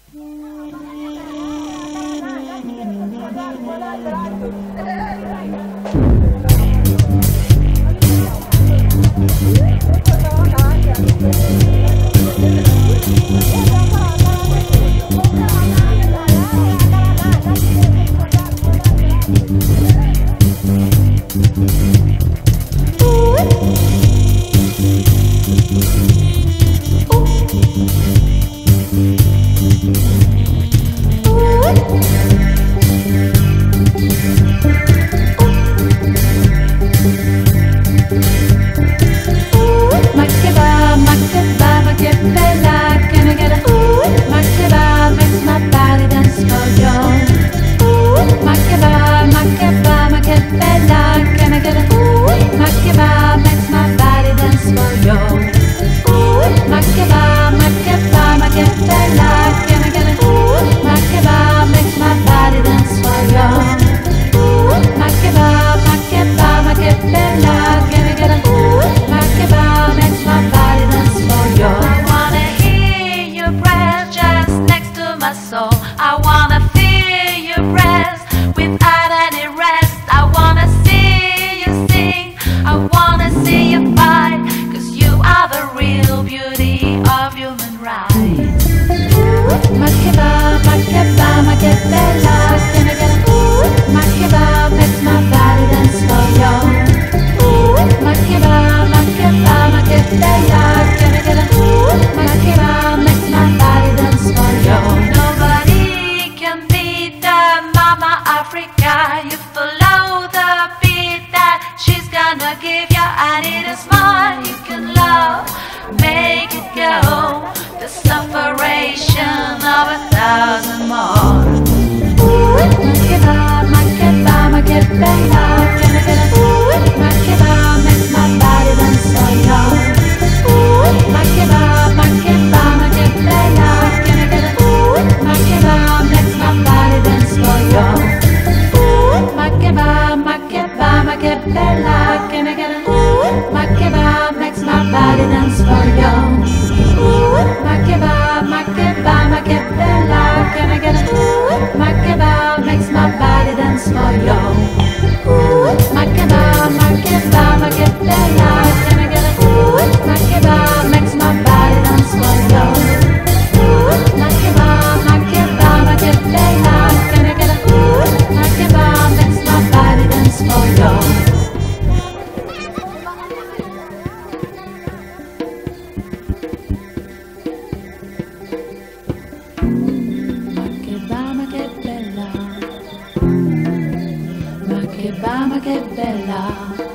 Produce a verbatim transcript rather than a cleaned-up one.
I wanna feel your breath without any rest. I wanna see you sing, I wanna see you fight, 'cause you are the real beauty of human rights. Ma che va, ma che va, ma che bella. Can I get a ooh? Ma che va, makes my body dance for you. Ooh, ma che va, ma che va, ma che bella. Can I get a ooh? Ma che va, makes my body dance for you. Africa, you follow the beat that she's gonna give you. I need a smile you can love, make it go. The sufferation of a thousand more. Ooh, ma che va, ma che va, ma che bella. Can I get a ooh? Ma che va, makes my body dance for you. Ooh, ma che va, ma che va, ma che bella. Can I get a ooh? Ma che va, makes my body dance for you. Ma che va, ma che va, ma che bella. Can I get a ooh? Ma che va, makes my body dance for you. Ooh, ma che va, ma che va, ma che bella. Can I get a ooh? Ma che va, makes my body dance for you. Ooh, ma che va, ma che va, ma che bella. Can I get a ooh? Ma che va, makes my body dance for you. Ooh, ma che va, ma che va, ma che bella. Can I get a ooh? Ma che va, makes my body dance for you. Ma che va, ma che bella.